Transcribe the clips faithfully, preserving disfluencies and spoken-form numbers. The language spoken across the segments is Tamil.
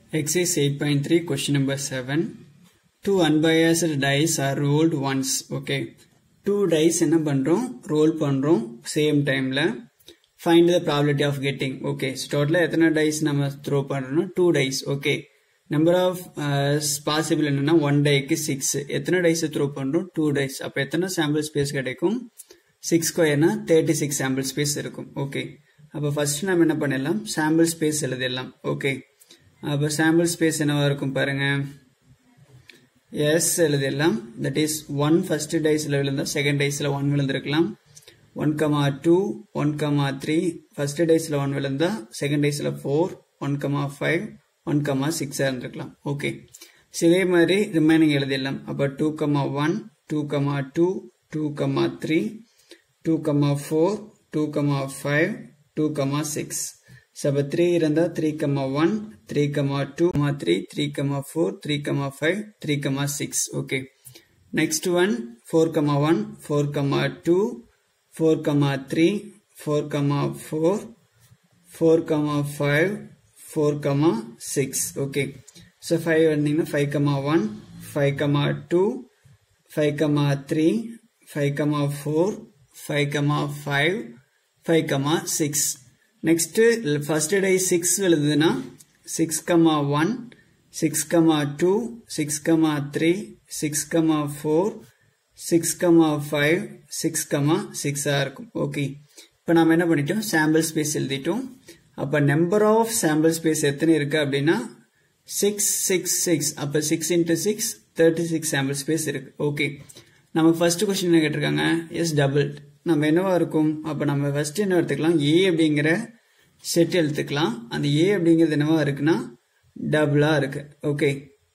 Exercise eight point three, question number seven. Two unbiased dice are rolled once. Okay. Two dice என்ன பண்றோம் roll பண்றோம் same timeல. Find the probability of getting. Okay. So total எத்தனை dice நம்ம throw பண்றோம்னா two dice. Okay. Number of uh, possible என்னன்னா one die க்கு six. எத்தனை dice throw பண்றோம் two dice. அப்ப எத்தனை sample space கிடைக்கும்? six square-னா thirty-six sample space இருக்கும். Okay. அப்ப first நாம என்ன பண்ணலாம்? Sample space எழுதிடலாம். Okay. அப்ப sample space என்னவா இருக்கும் பாருங்க. S எழுதிடலாம். That is one first diceல விழுந்தா second diceல one விழுந்திருக்கலாம். one comma two, one comma three, first diceல one விழுந்தா second diceல four, one comma five, one comma six இருந்திருக்கலாம். Okay. இதே மாதிரி remaining எழுதிடலாம். அப்ப two comma one, two comma two, two comma three, two comma four, two comma five, two comma six. So, three iranda three comma one, three comma two comma three, three comma four, three comma five, three comma six. Okay. Next one four comma one, four comma two, four comma three, four comma four, four comma five, four comma six. Okay. So five five comma one, five comma two, five comma three, five comma four, five comma five, five comma six. Next first die six எழுதுனா six comma one, six comma two, six comma three, six comma four, six comma five, six comma six ஆ இருக்கும். ஓகே. இப்போ நாம என்ன பண்ணிட்டோம்? sample space எழுதிட்டோம். அப்ப number of sample space எத்தனை இருக்கு அப்படின்னா six six six. அப்ப six into six thirty-six sample space இருக்கு. ஓகே. நமக்கு first question என்ன கேட்டிருக்காங்க? S doubled. நம்ம என்னவா இருக்கும்? அப்ப நம்ம first என்ன எடுத்துக்கலாம்? A அப்படிங்கிற செட் எடுத்துக்கலாம். அந்த A அப்படிங்கிறது என்னவா இருக்குன்னா டபுளா இருக்கு. ஓகே.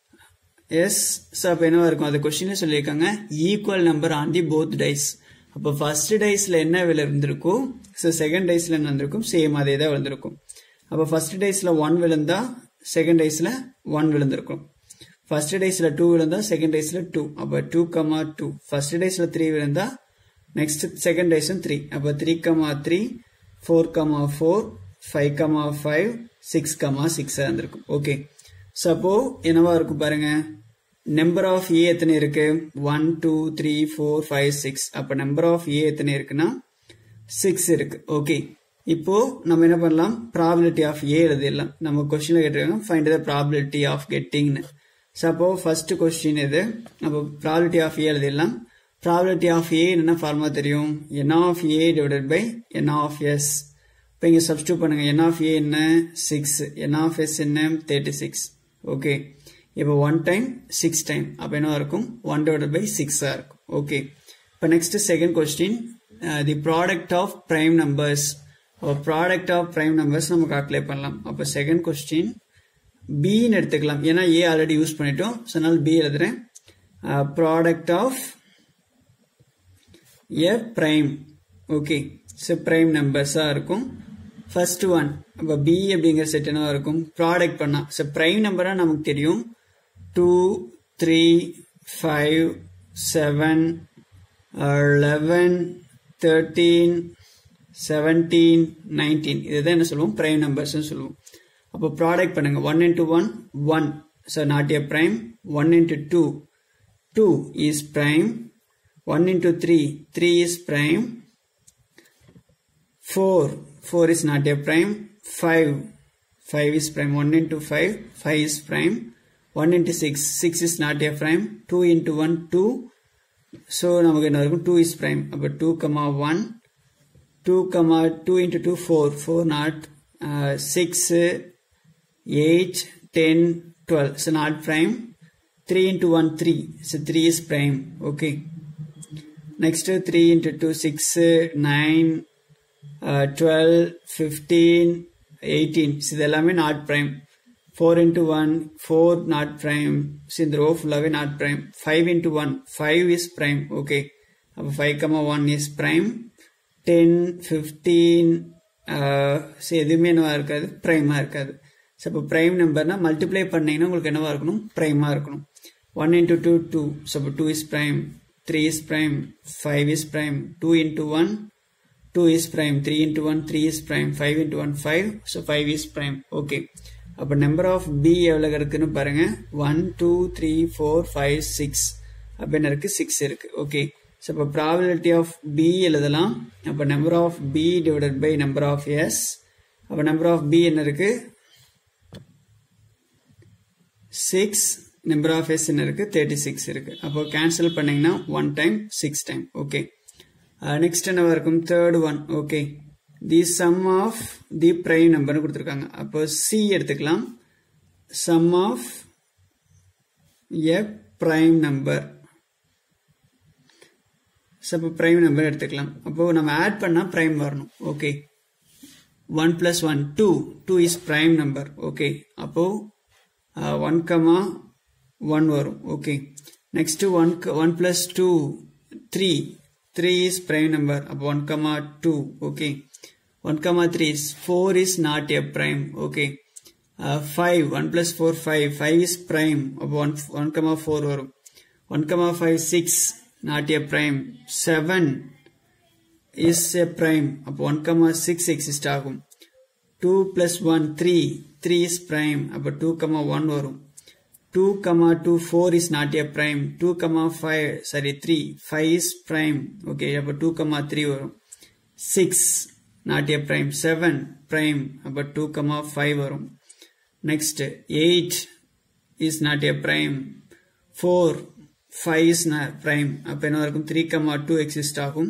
எஸ் அப்ப என்னவா இருக்கும்? அது கொஸ்டின்ல சொல்லியிருக்காங்க equal number on the both dice. அப்ப ஃபர்ஸ்ட் டைஸ்ல என்ன விலை இருந்திருக்கோ செகண்ட் டைஸ்ல என்ன இருந்திருக்கும்? சேம் அதே தான் விழுந்திருக்கும். அப்ப ஃபர்ஸ்ட் டைஸ்ல ஒன் விழுந்தா செகண்ட் டைஸ்ல ஒன் விழுந்திருக்கும். ஃபர்ஸ்ட் டைஸ்ல டூ விழுந்தா செகண்ட் டைஸ்ல டூ. அப்ப டூ கமா டூ. ஃபர்ஸ்ட் டைஸ்ல த்ரீ விழுந்தா நெக்ஸ்ட் செகண்ட் டைஸும் த்ரீ. அப்ப three comma three, four comma four, five comma five, six comma six இருந்திருக்கும். ஓகே. ஸோ அப்போ என்னவா இருக்கும் பாருங்க. நம்பர் ஆஃப் ஏ எத்தனை இருக்கு? One two three four five six. அப்ப நம்பர் ஆஃப் ஏ எத்தனை இருக்குன்னா சிக்ஸ் இருக்கு. ஓகே. இப்போ நம்ம என்ன பண்ணலாம்? ப்ராபிலிட்டி ஆஃப் ஏ எழுதிடலாம். நம்ம கொஸ்டின்ல கேட்டிருக்காங்க ஃபைண்ட் த ப்ராபிலிட்டி ஆஃப் கெட்டிங்னு. ஸோ அப்போ ஃபர்ஸ்ட் கொஸ்டின் இது. அப்போ ப்ராபிலிட்டி ஆஃப் ஏ எழுதிடலாம். Probability of A என்ன ஃபார்முலா தெரியும்? N of A divided by N of S. இப்போ இங்க சப்ஸ்டிட்யூட் பண்ணுங்க. N of A என்ன? six. N of S என்ன? thirty-six. ஓகே. இப்போ one time six time. அப்ப என்ன இருக்கும்? one divided by six ஆ இருக்கும். ஓகே. இப்போ next second question. The product of prime numbers. அப்போ ப்ராடக்ட் ஆஃப் பிரைம் நம்பர்ஸ் நம்ம கால்குலேட் பண்ணலாம். அப்போ செகண்ட் கொஸ்டின் பின்னு எடுத்துக்கலாம். ஏன்னா A ஆல்ரெடி யூஸ் பண்ணிட்டோம். ஸோ அதனால B எழுதுறேன். Product of A prime. Okay. So prime numbers ஆ இருக்கும். First one. அப்ப B அப்படிங்கிற செட் என்னவா இருக்கும்? ப்ராடக்ட் பண்ணா. So prime number நமக்கு தெரியும். two, three, five, seven, eleven, thirteen, seventeen, nineteen. இதுதான் என்ன சொல்லுவோம்? prime numbers சொல்லுவோம். அப்ப ப்ராடக்ட் பண்ணுங்க. one into one, one. So not a prime. one into two, two is prime. one into three, three is prime. four, four is not a prime. five, five is prime. one into five, five is prime. one into six, six is not a prime. two into one, two. So, நமக்கு என்ன இருக்கும்? two is prime. அப்ப two comma one, two comma two into two, four, four not, uh, six, eight, ten, twelve. So, not prime. three into one, three. So, three is prime. Okay. Next three into two, six, nine, uh, twelve, fifteen, eighteen. So, இது எல்லாமே not prime. four into one, four not prime. So, இந்த row full-ஆவே not prime. five into one, five is prime. Okay. அப்ப five comma one is prime. ten, fifteen, uh, so எதுவுமே என்னவா இருக்காது? prime-ஆ இருக்காது. So, அப்ப prime number-னா multiply பண்ணீங்கன்னா உங்களுக்கு என்னவா இருக்கணும்? prime-ஆ இருக்கணும். one into two, two. So, அப்ப two is prime. three is prime, five is prime, two into one, two is prime, three into one, three is prime, five into one, five, so five is prime. Okay. அப்போ நம்பர் ஆஃப் பி எவ்வளோ இருக்குன்னு பாருங்க one two three four five six அப்போ என்ன இருக்கு சிக்ஸ் இருக்கு ஓகே ஸோ இப்போ ப்ராபபிலிட்டி ஆஃப் பி எழுதலாம் அப்போ number of B divided by number of S அப்போ நம்பர் ஆஃப் பி என்ன இருக்கு சிக்ஸ் நம்பர் ஆஃப் எஸ் என்ன இருக்கு தேர்ட்டி சிக்ஸ் இருக்கு அப்போ கேன்சல் பண்ணீங்கன்னா one time six time okay next என்னவா இருக்கும் third one okay the sum of the prime நம்பர்னு கொடுத்துருக்காங்க அப்போ சி எடுத்துக்கலாம் sum of a prime number அப்போ பிரைம் நம்பர் எடுத்துக்கலாம் அப்போ நம்ம ஆட் பண்ணா பிரைம் வரணும் okay one plus one two two is prime number okay அப்போ ஒன் கமா ஒன் வரும் okay next one one plus two three three is prime number அப்போ one comma two okay one comma three is four is not a prime okay uh, five one plus four five five is prime அப்போ one one comma four வரும் one comma five six not a prime seven is a prime அப்போ one comma six exist ஆகும் two plus one three three is prime அப்போ two comma one வரும் two comma two four is not a prime two comma five sorry three five is prime okay அப்போ two comma three வரும் six not a prime seven prime about two comma five varum next eight is not a prime four five is not prime appo enna varukum three comma two exist agum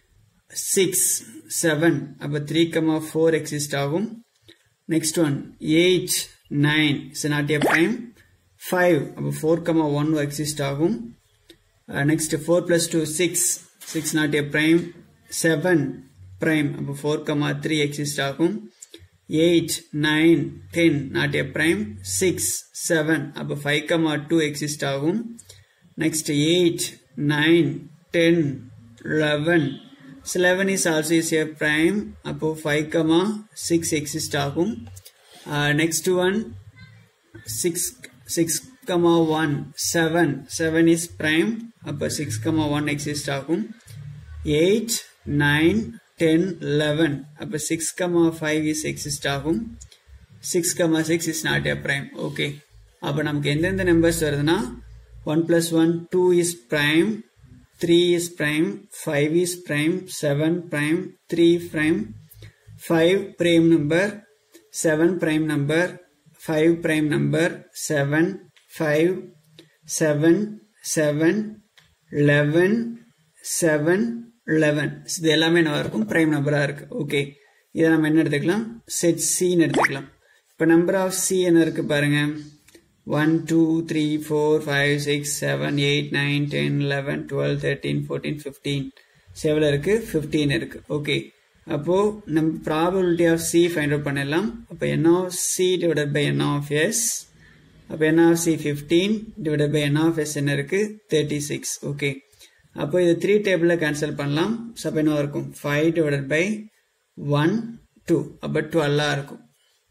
six seven about three comma four exist agum next one eight nine is not a prime five about four comma one exist agum uh, next four plus two six six not a prime seven prime அப்போ four comma three exist ஆகும் eight nine ten not a prime six seven அப்போ five comma two exist ஆகும் next eight nine ten eleven eleven is also is a prime அப்போ five comma six exist ஆகும் uh, next one six six comma one seven seven is prime அப்போ six comma one exist ஆகும் eight nine ten eleven அப்ப six comma five is exist ஆகும் six comma six is not a prime okay அப்ப நமக்கு எந்தெந்த நம்பர்ஸ் வருதுன்னா one plus one two is prime three is prime five is prime seven prime three prime five prime number seven prime number five prime number seven five seven seven eleven seven eleven இது எல்லாமே என்ன இருக்கும் பிரைம் நம்பரா இருக்கு ஓகே இத நாம என்ன எடுத்துக்கலாம் செட் C ன்னு எடுத்துக்கலாம் இப்ப நம்பர் ஆஃப் C என்ன இருக்கு பாருங்க one two three four five six seven eight nine ten eleven twelve thirteen fourteen fifteen எவ்வளவு இருக்கு fifteen இருக்கு ஓகே அப்போ நம்ம probability of C find out பண்ணலாம் அப்ப n of C divided by n of S அப்ப n of C fifteen divided by n of S என்ன இருக்கு thirty-six ஓகே அப்போ இது three டேபிள்ல கேன்சல் பண்ணலாம் சோ அப்ப என்ன இருக்கும் five divided by one two அப்ப twelve ஆ இருக்கும்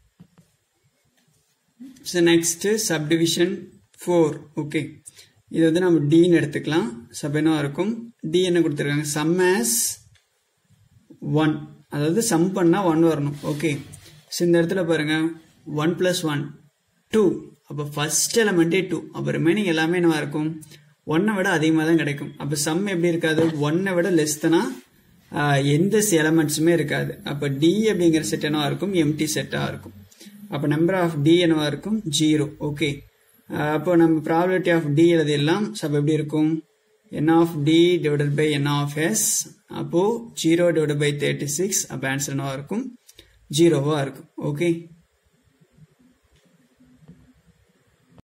so next subdivision four okay இது வந்து நம்ம D ன்னு எடுத்துக்கலாம் சோ அப்ப என்ன இருக்கும் D என்ன கொடுத்திருக்காங்க sum as one அதாவது சம் பண்ணா one வரணும் ஓகே சோ இந்த இடத்துல பாருங்க one plus one two அப்ப ஃபர்ஸ்ட் எலிமெண்டே two அப்ப ரிமைனிங் எல்லாமே என்னவா இருக்கும் one விட அதிகமா தான் கிடைக்கும் அப்ப சம் எப்படி இருக்காது one விட லெஸ் தானா எந்த எலிமெண்ட்ஸுமே இருக்காது அப்ப D அப்படிங்கிற செட் என்னவா இருக்கும் எம்டி செட்டா இருக்கும் அப்ப நம்பர் ஆஃப் D என்னவா இருக்கும் zero ஓகே அப்போ நம்ம ப்ராபபிலிட்டி ஆஃப் D எழுதிடலாம் சோ எப்படி இருக்கும் n of D divided by n of S அப்போ zero divided by thirty-six அப்ப ஆன்சர் என்னவா இருக்கும் zero வா இருக்கும் ஓகே